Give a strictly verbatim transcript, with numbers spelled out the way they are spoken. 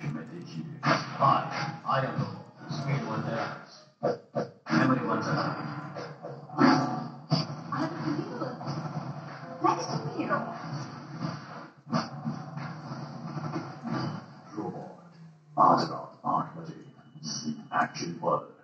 metterci vai, Iron Speed Wonders, Memory Wonders. Unbelievable. Like a superhero. Robot, आज रात आठ बजे, Action World.